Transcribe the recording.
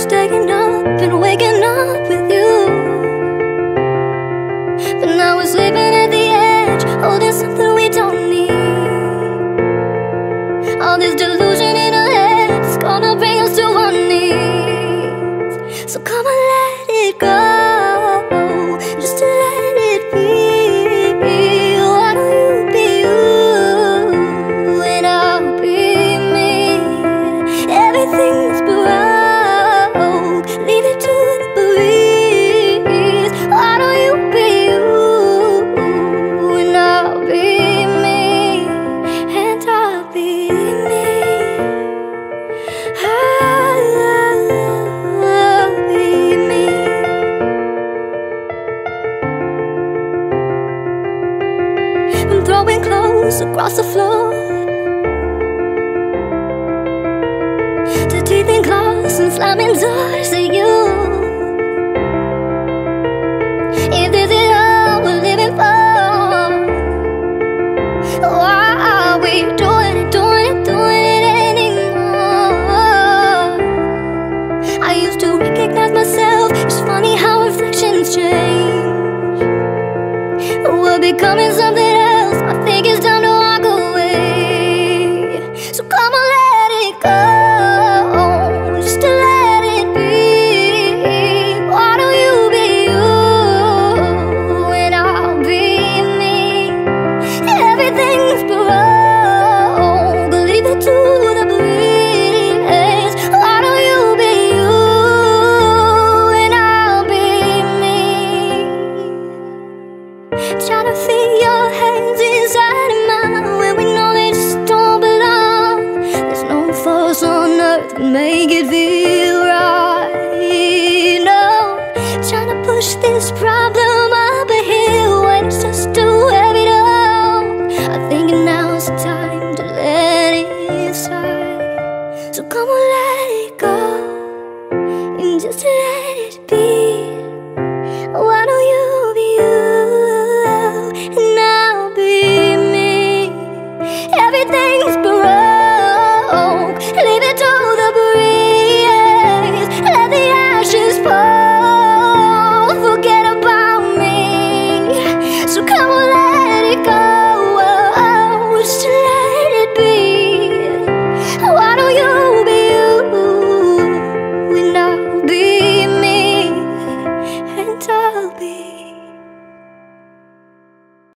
staying up and waking up with you. But now we're sleeping at the edge, holding something we don't need. All this delusion in our heads gonna bring us to our knees. So come on, let it go, just to let it be. Why don't you be you and I'll be me? Everything's broke, leave it to the breeze. Why don't you be you and I'll be me, and I'll be me. I'll be me. I'm throwing clothes across the floor, the teeth in claws and slamming doors at you. If this is all we're living for, why are we doing it anymore? I used to recognize myself, it's funny how reflections change. We're becoming something else, I think it's time to walk away. So come on, let it go, just to let it be. Why don't you be you and I'll be me? Everything's broke, leave it to the breeze. Why don't you be you and I'll be me? Trying to feel your hands inside of mine when we know they just don't belong. There's no force on earth can make it feel right. No, trying to push this problem up a hill when it's just too heavy to hold. I think now's the time to let it slide. So come on, let it go and just let it be.